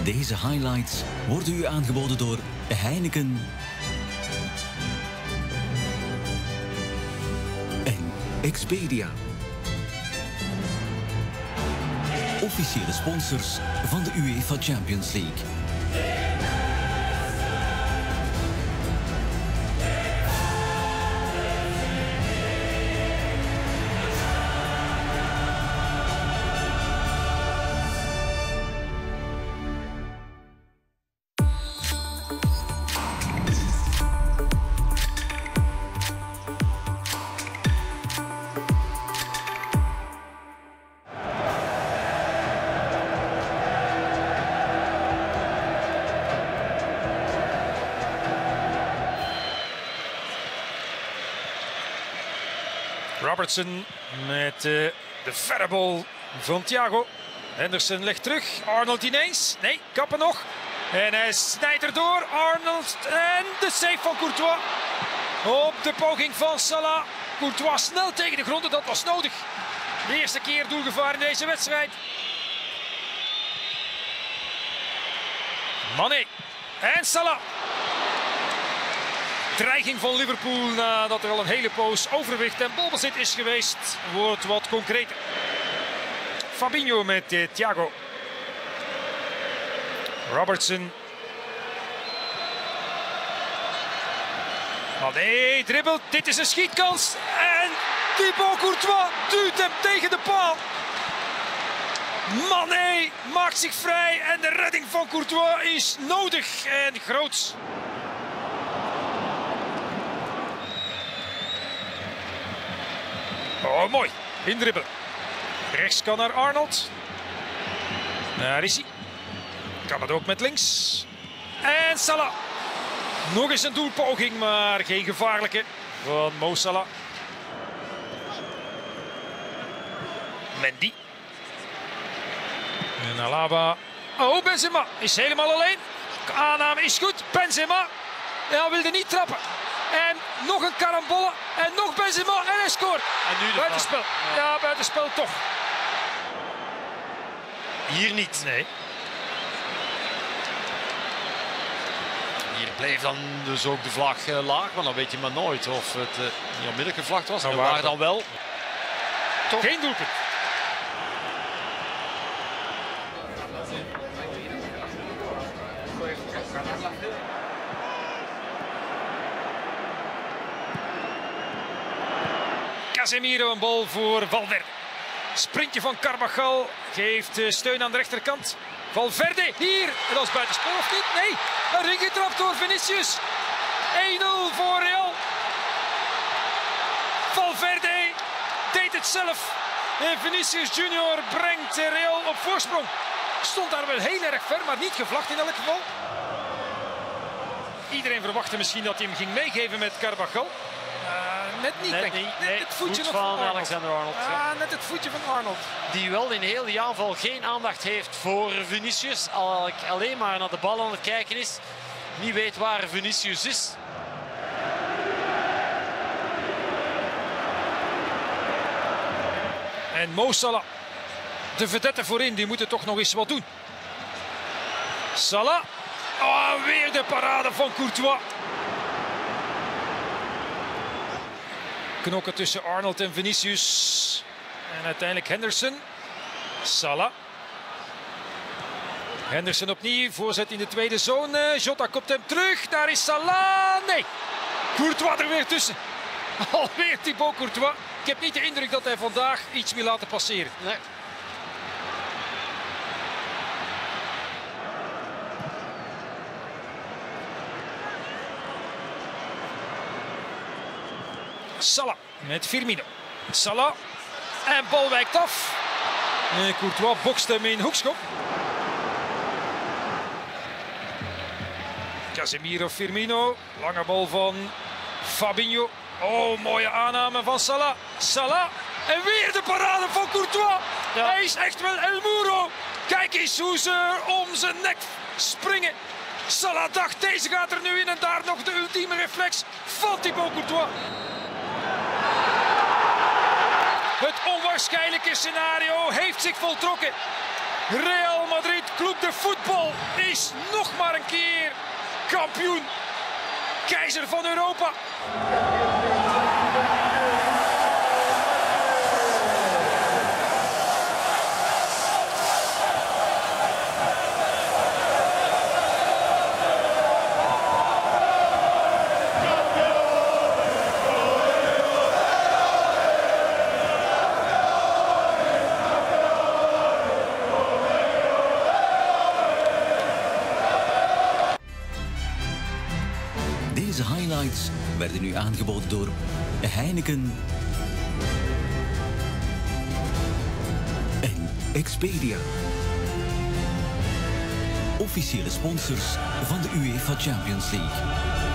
Deze highlights worden u aangeboden door Heineken en Expedia. Officiële sponsors van de UEFA Champions League. Robertson met de verre bal van Thiago. Henderson legt terug. Arnold ineens. Nee, kappen nog. En hij snijdt erdoor. Arnold en de save van Courtois. Op de poging van Salah. Courtois snel tegen de grond en dat was nodig. De eerste keer doelgevaar in deze wedstrijd. Mané en Salah. Dreiging van Liverpool nadat er al een hele poos overwicht en balbezit is geweest, wordt wat concreter. Fabinho met Thiago. Robertson. Mané dribbelt, dit is een schietkans en Thibaut Courtois duwt hem tegen de paal. Mané maakt zich vrij en de redding van Courtois is nodig en groots. Oh, mooi. Indribbelen. Rechts kan naar Arnold. Daar is hij. Kan het ook met links. En Salah. Nog eens een doelpoging, maar geen gevaarlijke van Mo Salah. Mendy. En Alaba. Oh, Benzema is helemaal alleen. Aanname is goed. Benzema. Hij wilde niet trappen. En nog een karambolle. En nog Benzema. En hij scoort. En nu buitenspel. Ja, buitenspel toch. Hier niet. Nee. Hier bleef dan dus ook de vlag laag. Maar dan weet je maar nooit of het niet onmiddellijk gevlagd was. Nou, en waar dan wel. Toch geen doelpunt. Casemiro, een bal voor Valverde. Sprintje van Carvajal geeft steun aan de rechterkant. Valverde hier, en dat is buitenspel of niet? Nee, een ring getrapt door Vinicius. 1-0 voor Real. Valverde deed het zelf. En Vinicius Junior brengt Real op voorsprong. Stond daar wel heel erg ver, maar niet gevlacht in elk geval. Iedereen verwachtte misschien dat hij hem ging meegeven met Carvajal. Net niet, denk ik. Net het voetje nog van Alexander Arnold. Net het voetje van Arnold. Die wel in heel die aanval geen aandacht heeft voor Vinicius. Alleen maar naar de bal aan het kijken is. Niet weet waar Vinicius is. En Mo Salah, de vedette voorin, die moeten toch nog eens wat doen. Salah. Oh, weer de parade van Courtois. Knokken tussen Arnold en Vinicius. En uiteindelijk Henderson. Salah. Henderson opnieuw. Voorzet in de tweede zone. Jota kopt hem terug. Daar is Salah. Nee. Courtois er weer tussen. Alweer Thibaut Courtois. Ik heb niet de indruk dat hij vandaag iets wil laten passeren. Nee. Salah met Firmino. Salah. En bal wijkt af. En Courtois bokst hem in hoekschop. Casemiro, Firmino. Lange bal van Fabinho. Oh, mooie aanname van Salah. Salah. En weer de parade van Courtois. Ja. Hij is echt wel El Muro. Kijk eens hoe ze om zijn nek springen. Salah dacht, deze gaat er nu in en daar nog de ultieme reflex van Thibaut Courtois. Het onwaarschijnlijke scenario heeft zich voltrokken. Real Madrid, Club de Voetbal, is nog maar een keer kampioen. Keizer van Europa. Deze highlights werden u aangeboden door Heineken en Expedia. Officiële sponsors van de UEFA Champions League.